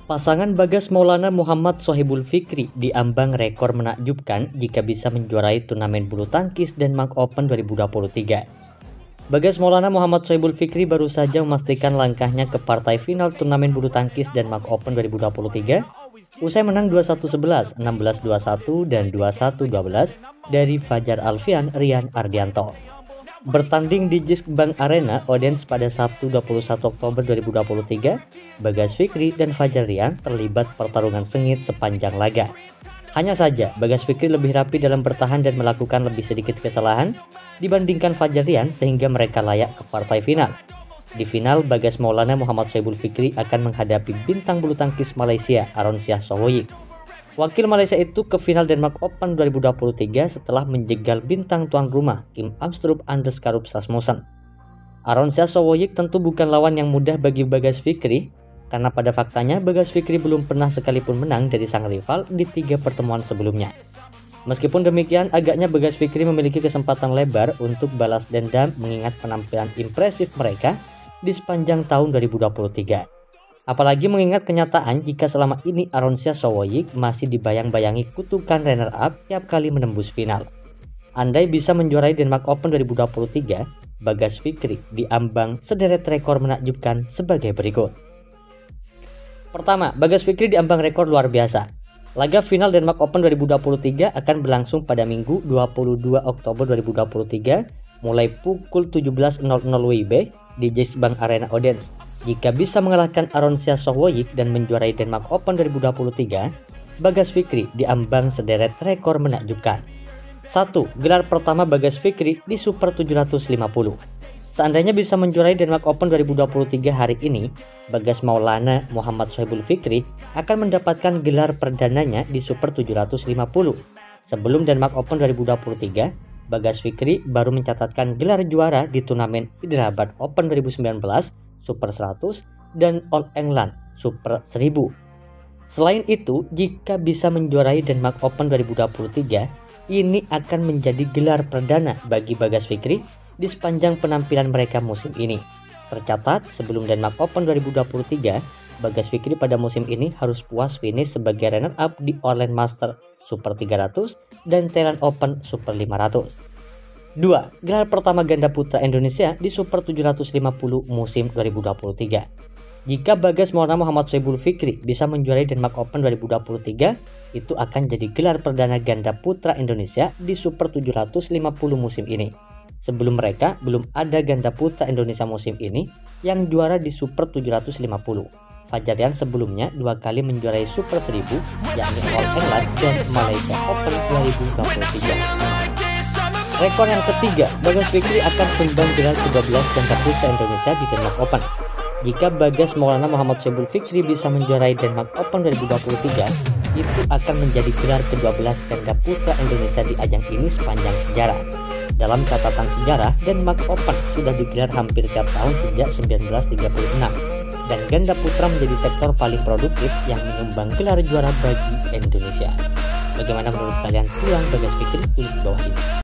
Pasangan Bagas Maulana Muhammad Sohibul Fikri diambang rekor menakjubkan jika bisa menjuarai turnamen bulu tangkis Denmark Open 2023. Bagas Maulana Muhammad Sohibul Fikri baru saja memastikan langkahnya ke partai final turnamen bulu tangkis Denmark Open 2023 usai menang 21-11, 16-21, dan 21-12 dari Fajar Alfian Rian Ardianto. Bertanding di JISC Bank Arena Odense pada Sabtu 21 Oktober 2023, Bagas Fikri dan Fajar Rian terlibat pertarungan sengit sepanjang laga. Hanya saja, Bagas Fikri lebih rapi dalam bertahan dan melakukan lebih sedikit kesalahan dibandingkan Fajar Rian sehingga mereka layak ke partai final. Di final, Bagas Maulana Muhammad Sohibul Fikri akan menghadapi bintang bulu tangkis Malaysia Aronsya Sowoyik. Wakil Malaysia itu ke final Denmark Open 2023 setelah menjegal bintang tuan rumah Kim Amstrup Anders Karup Rasmussen. Aronsya Sowoyik tentu bukan lawan yang mudah bagi Bagas Fikri, karena pada faktanya Bagas Fikri belum pernah sekalipun menang dari sang rival di 3 pertemuan sebelumnya. Meskipun demikian, agaknya Bagas Fikri memiliki kesempatan lebar untuk balas dendam mengingat penampilan impresif mereka di sepanjang tahun 2023. Apalagi mengingat kenyataan jika selama ini Aronsya Sowoyik masih dibayang-bayangi kutukan runner-up tiap kali menembus final. Andai bisa menjuarai Denmark Open 2023, Bagas Fikri diambang sederet rekor menakjubkan sebagai berikut. Pertama, Bagas Fikri diambang rekor luar biasa. Laga final Denmark Open 2023 akan berlangsung pada Minggu 22 Oktober 2023 mulai pukul 17.00 WIB di JISC Bank Arena Odense. Jika bisa mengalahkan Aronsya Sowoyik dan menjuarai Denmark Open 2023, Bagas Fikri diambang sederet rekor menakjubkan. 1. Gelar pertama Bagas Fikri di Super 750. Seandainya bisa menjuarai Denmark Open 2023 hari ini, Bagas Maulana Muhammad Sohibul Fikri akan mendapatkan gelar perdananya di Super 750. Sebelum Denmark Open 2023, Bagas Fikri baru mencatatkan gelar juara di turnamen Hyderabad Open 2019, Super 100, dan All England Super 1000. Selain itu, jika bisa menjuarai Denmark Open 2023, ini akan menjadi gelar perdana bagi Bagas Fikri di sepanjang penampilan mereka musim ini. Tercatat, sebelum Denmark Open 2023, Bagas Fikri pada musim ini harus puas finish sebagai runner-up di Orland Master Super 300 dan Thailand Open Super 500. 2. Gelar pertama ganda putra Indonesia di Super 750 musim 2023. Jika Bagas Maulana Muhammad Sohibul Fikri bisa menjuarai Denmark Open 2023, itu akan jadi gelar perdana ganda putra Indonesia di Super 750 musim ini. Sebelum mereka, belum ada ganda putra Indonesia musim ini yang juara di Super 750. Fajar Rian sebelumnya 2 kali menjuarai Super 1000, yakni All England dan Malaysia Open 2023. Rekor yang ketiga, Bagas Fikri akan tumbang gelar ke-12 ganda putra Indonesia di Denmark Open. Jika Bagas Maulana Muhammad Sohibul Fikri bisa menjuarai Denmark Open 2023, itu akan menjadi gelar ke-12 ganda putra Indonesia di ajang ini sepanjang sejarah. Dalam catatan sejarah, Denmark Open sudah digelar hampir tiap tahun sejak 1936, dan ganda putra menjadi sektor paling produktif yang menyumbang gelar juara bagi Indonesia. Bagaimana menurut kalian peluang Bagas Fikri? Tulis di bawah ini.